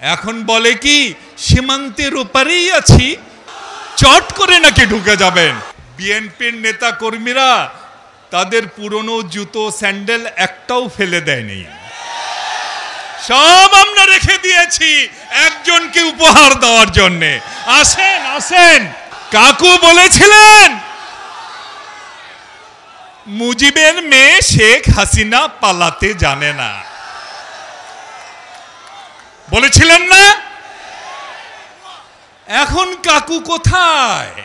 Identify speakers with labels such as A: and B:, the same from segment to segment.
A: এখন বলে কি সীমান্তের ওপারেই আছি, চট করে নাকি ঢুকে যাবেন। বিএনপির নেতা কর্মীরা তাদের পুরনো জুতো স্যান্ডেল একটাও ফেলে দেয়নি, সব আমরা রেখে দিয়েছি একজনকে উপহার দেওয়ার জন্যে। আসেন আসেন। কাকু বলেছিলেন মুজিবের মেয়ে শেখ হাসিনা পালাতে জানে না, বলেছিলেন না? এখন কাকু কোথায়?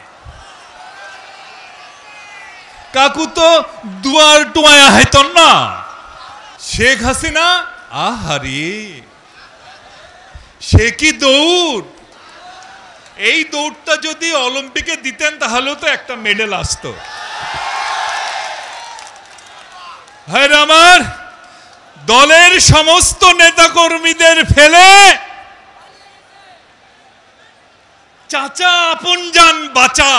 A: কাকু তো দুয়ার টুয়ায়া হইতন না। শেখ হাসিনা আহারে, সে কি দৌড়! এই দৌড়টা যদি অলিম্পিকে দিতেন তাহলেও তো একটা মেডেল আসতো। ভাইরা আমার, দলের সমস্ত নেতাকর্মীদের ফেলে চাচা আপন জান বাঁচা,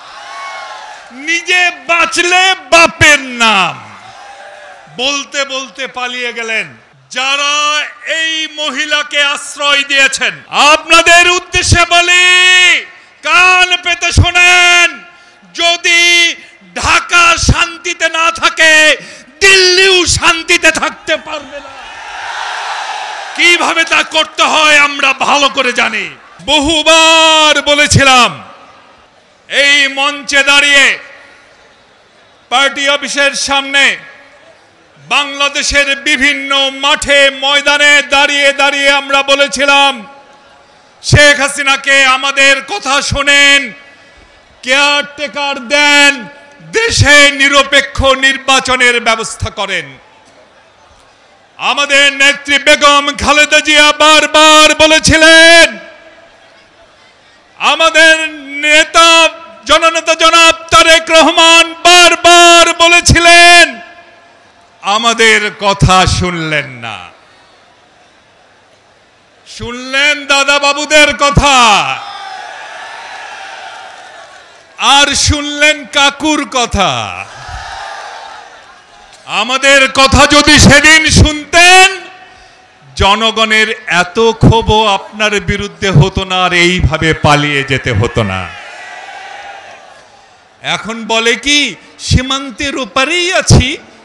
A: নিজে বাঁচলে বাপের নাম বলতে বলতে পালিয়ে গেলেন। যারা এই মহিলাকে আশ্রয় দিয়েছেন, আপনাদের উদ্দেশ্যে বলি, কান পেতে শোনেন, যদি ঢাকা শান্তিতে না থাকে, দিল্লিও শান্তিতে থাকতে পারবে না। কিভাবে তা করতে হয় আমরা ভালো করে জানি। বহুবার বলেছিলাম, এই মঞ্চে দাঁড়িয়ে, পার্টি অফিসের সামনে, বাংলাদেশের বিভিন্ন মাঠে ময়দানে দাঁড়িয়ে দাঁড়িয়ে আমরা বলেছিলাম, শেখ হাসিনাকে আমাদের কথা শোনেন, কেয়ারটেকার দেন, দেশে নিরপেক্ষ নির্বাচনের ব্যবস্থা করেন। আমাদের নেত্রী বেগম খালেদা জিয়া বারবার বলেছিলেন, আমাদের নেতা জননেতা জনাব তারেক রহমান বারবার বলেছিলেন, আমাদের কথা শুনলেন না। শুনলেন দাদা বাবুদের কথা, আর শুনলেন কাকুর কথা। আমাদের কথা যদি সেদিন শুনতেন, জনগণের এত ক্ষোভ আপনার বিরুদ্ধে হতো না, আর এইভাবে পালিয়ে যেতে হতো না। এখন বলে কি সীমান্তের ওপারেই আছি,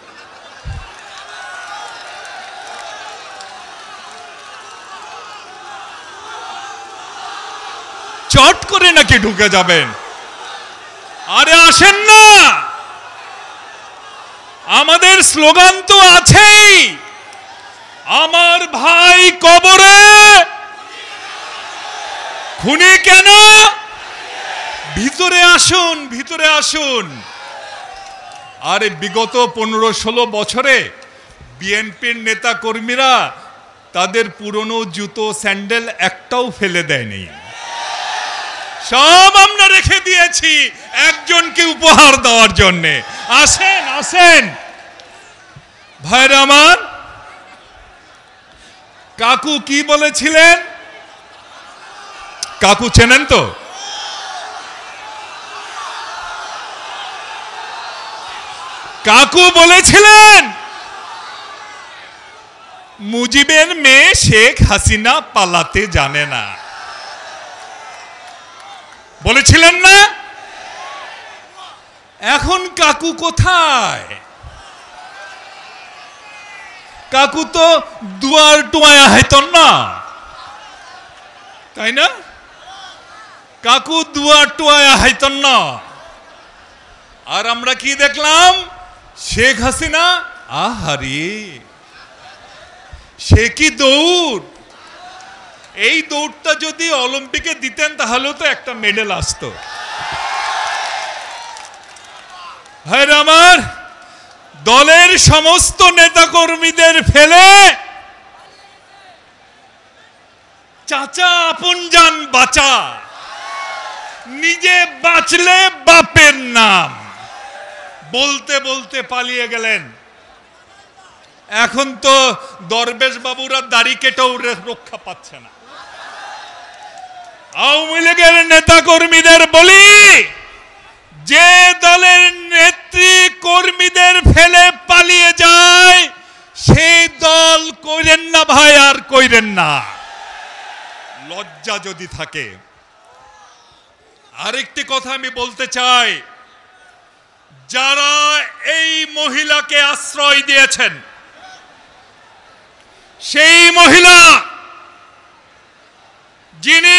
A: চট করে নাকি ঢুকে যাবেন। আরে আসেন না, আমাদের স্লোগান তো আছেই, আমার ভাই কবরে, খুনি কেন, ভিতরে আসুন, ভিতরে আসুন। আরে বিগত 15-16 বছরে বিএনপির নেতা কর্মীরা তাদের পুরনো জুতো স্যান্ডেল একটাও ফেলে দেয়নি, সব আমরা রেখে দিয়েছি একজনকে উপহার দেওয়ার জন্যে। আসেন আসেন। ভাইরা আমার, কাকু কি বলেছিলেন? কাকু চেনেন তো? কাকু বলেছিলেন মুজিবের মেয়ে শেখ হাসিনা পালাতে জানে না, বলেছিলেন না? এখন কাকু কোথায়? কাকু তো দুয়ার টুয়ায়া হইতন না, তাই না? কাকু দুয়ার টুয়ায়া হইতন না। আর আমরা কি দেখলাম? শেখ হাসিনা আহারে, সে কি দৌড়! এই দৌড়টা যদি অলিম্পিকে দিতেন তাহলেও তো একটা মেডেল আসতো। ভাইরা আমার, দলের সমস্ত নেতাকর্মীদের ফেলে চাচা আপন জান বাঁচা, নিজে বাঁচলে বাপের নাম বলতে বলতে পালিয়ে গেলেন। এখন তো দরবেশ বাবুরা দাড়ি কেটেও রক্ষা পাচ্ছে না। আওয়ামী লীগের নেতা কর্মীদের বলি, যে দলের নেত্রী কর্মীদের ফেলে পালিয়ে যায়, সেই দল কইরেন না ভাই, আর কইরেন না। লজ্জা যদি থাকে। আরেকটি কথা আমি বলতে চাই, যারা এই মহিলাকে আশ্রয় দিয়েছেন, সেই মহিলা যিনি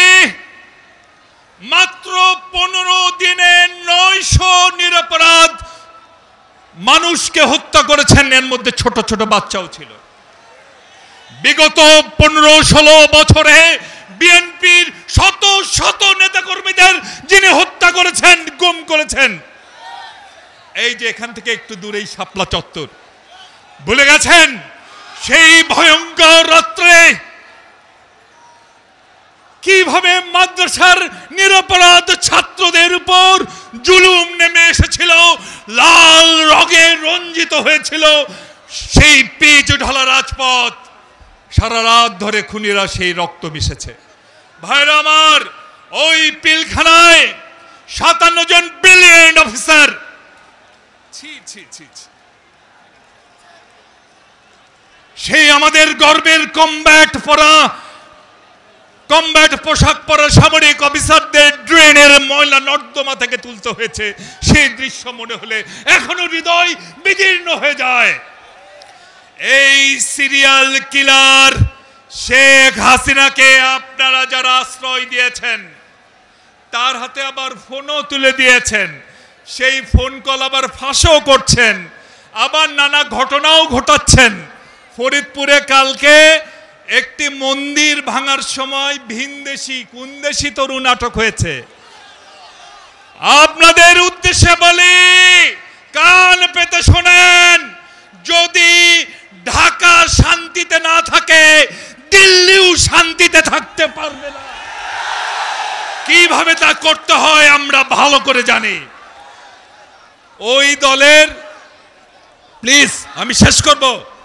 A: মাত্র 15 দিনে 900 নিরপরাধ মানুষকে হত্যা করেছেন, এর মধ্যে ছোট ছোট বাচ্চাও ছিল। বিগত 15-16 বছরে বিএনপির শত শত নেতাকর্মীদের যিনি হত্যা করেছেন, গুম করেছেন, এই যে এখান থেকে একটু দূরেই শাপলা চত্বর, ভুলে গেছেন? সেই ভয়ঙ্কর রাত্রে কিভাবে মাদ্রাসার নিরপরাধ ছাত্রদের উপর জুলুম নেমে এসেছিল, লাল রঙে রঞ্জিত হয়েছিল সেই পিচ ঢালা রাজপথ। সারা রাত ধরে খুনিরা সেই রক্ত মিশেছে। ভাইরা আমার, ওই পিলখানায় 57 জন ব্রিলিয়েন্ট অফিসার, সেই আমাদের গর্বের কমব্যাট পোশাক পরা সামরিক অফিসারদের ড্রেনের ময়লা নর্দমা থেকে তুলতে হয়েছে। সেই দৃশ্য মনে হলে এখনো হৃদয় বিদীর্ণ হয়ে যায়। এই সিরিয়াল কিলার শেখ হাসিনাকে আপনারা যারা আশ্রয় দিয়েছেন, তার হাতে আবার ফোনও তুলে দিয়েছেন, সেই ফোন কল আবার ফাঁসও করছেন, আবার নানা ঘটনাও ঘটাচ্ছেন। ফরিদপুরে কালকে একটি মন্দির ভাঙার সময় কোনদেশি তরুণ আটক হয়েছে। আপনাদের উদ্দেশ্যে বলি, কান পেতে শোনেন, যদি ঢাকা শান্তিতে না থাকে, দিল্লিও শান্তিতে থাকতে পারবে না। কিভাবে তা করতে হয় আমরা ভালো করে জানি। ওই দলের, প্লিজ আমি শেষ করব,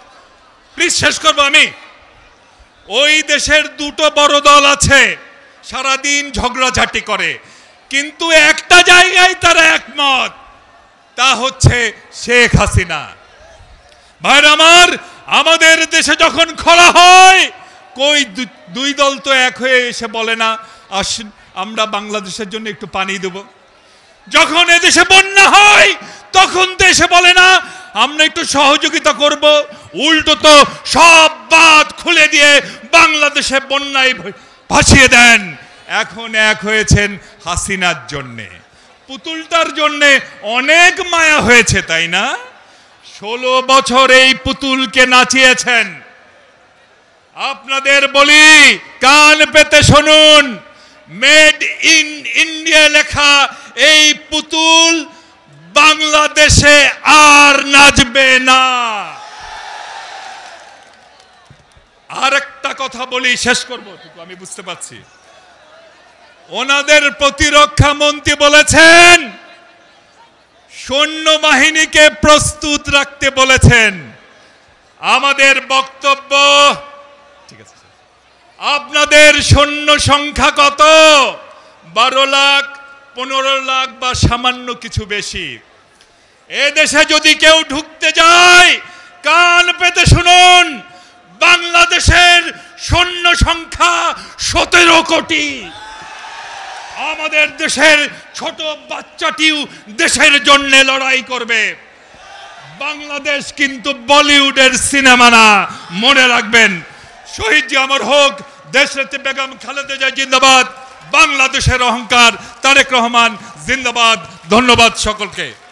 A: আমি ওই দেশের দুটো বড় দল আছে, সারাদিন ঝগড়াঝাটি করে, কিন্তু একটা জায়গায় তারা একমত, তা হচ্ছে শেখ হাসিনা। ভাইরা আমার, আমাদের দেশে যখন খরা হয়, কই দুই দল তো এক হয়ে এসে বলে না, আসুন আমরা বাংলাদেশের জন্য একটু পানি দেব। যখন এদেশে বন্যা হয়, তখন তো এসে বলে না আমরা একটু সহযোগিতা করব। উল্টো তো সব বাঁধ খুলে দিয়ে বাংলাদেশে বন্যায় ভাসিয়ে দেন। এখন এক হয়েছেন হাসিনার জন্যে, পুতুলটার জন্যে অনেক মায়া হয়েছে, তাই না? 16 বছর এই পুতুলকে নাচিয়েছেন। আপনাদের বলি, কান পেতে শুনুন, মেড ইন ইন্ডিয়া লেখা এই পুতুল বাংলাদেশে আর নাচবে না। আর একটা কথা বলি, শেষ করবো, আমি বুঝতে পারছি। ওনাদের প্রতিরক্ষা মন্ত্রী বলেছেন সৈন্যবাহিনীকে প্রস্তুত রাখতে বলেছেন। আমাদের বক্তব্য, ঠিক আছে, আপনাদের সৈন্য সংখ্যা কত? 12 লাখ, 15 লাখ বা সামান্য কিছু বেশি। এদেশে যদি কেউ ঢুকতে যায়, কান পেতে শুনুন, বাংলাদেশের সৈন্য সংখ্যা 17 কোটি। আমাদের দেশের ছোট বাচ্চাটিও দেশের জন্য লড়াই করবে। বাংলাদেশ কিন্তু বলিউডের সিনেমা না, মনে রাখবেন। শহীদ জি অমর হোক, দেশনেত্রী বেগম খালেদা জিয়া জিন্দাবাদ, বাংলাদেশের অহংকার তারেক রহমান জিন্দাবাদ। ধন্যবাদ সকলকে।